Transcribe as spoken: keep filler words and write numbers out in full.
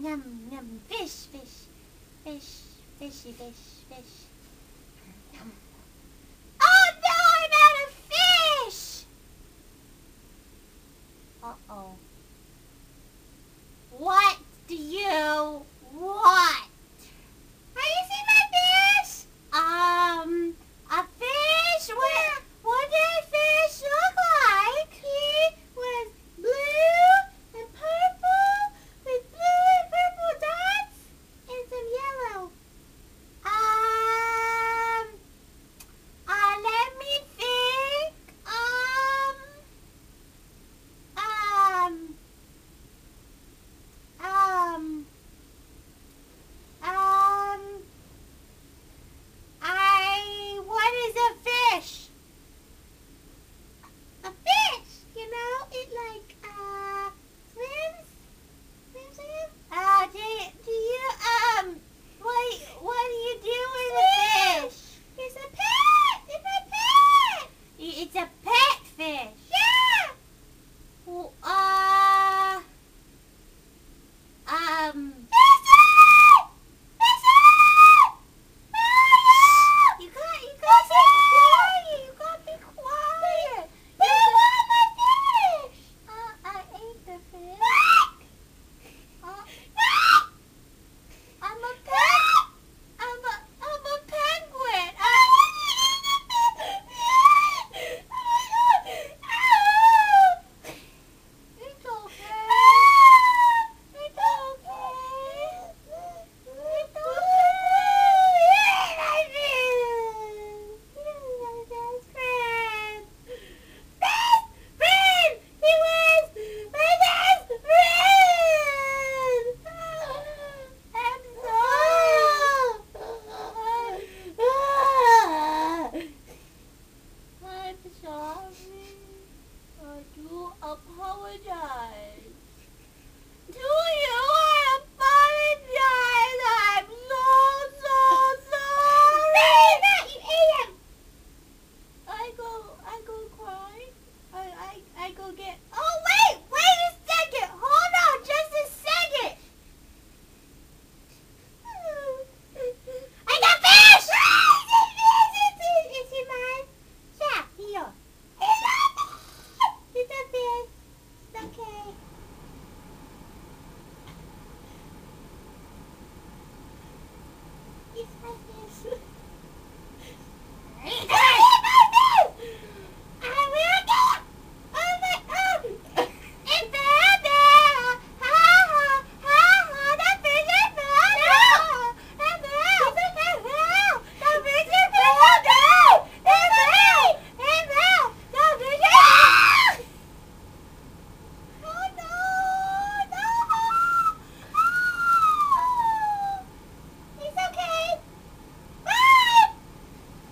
Yum, yum. Fish, fish, fish, fishy, fish, fish. Yum. Oh no, I'm out of fish! Uh-oh. What do you want? Have you seen my fish? Um, a fish? What, what did a fish look like? He was blue and purple with blue and purple dots and some yellow. Um, uh, let me think. Um, um, um, um, I, what is a fish? A fish, you know, it like, uh, swims, swims again? Uh, do, do you, um, what, what do you do with a fish? It's a pet, it's a pet. It's a pet fish? Yeah. Well, uh, um,